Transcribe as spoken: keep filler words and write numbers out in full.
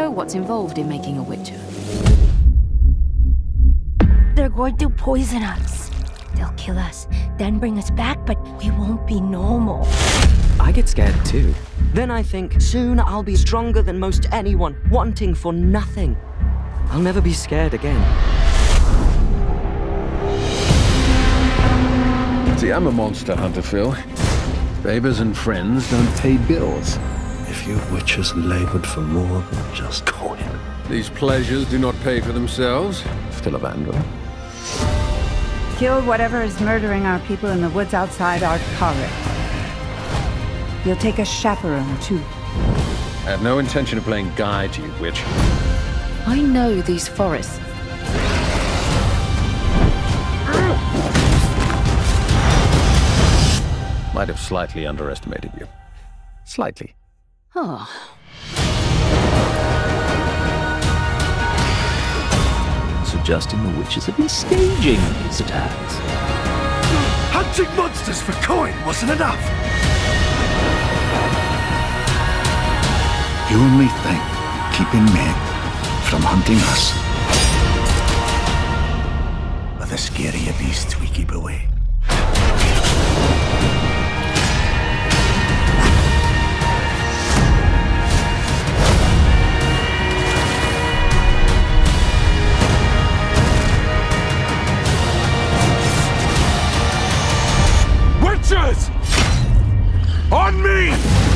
know what's involved in making a witcher. They're going to poison us. They'll kill us, then bring us back, but we won't be normal. I get scared too. Then I think, soon I'll be stronger than most anyone, wanting for nothing. I'll never be scared again. See, I'm a monster hunter, Phil. Favors and friends don't pay bills. If you witches labored for more than just coin. These pleasures do not pay for themselves. Still a vandal. Kill whatever is murdering our people in the woods outside our Kare. You'll take a chaperone, too. I have no intention of playing guide to you, witch. I know these forests. Might have slightly underestimated you. Slightly. Oh. Suggesting the witches have been staging these attacks. Hunting monsters for coin wasn't enough! The only thing keeping men from hunting us are the scarier beasts we keep away. Witches! On me!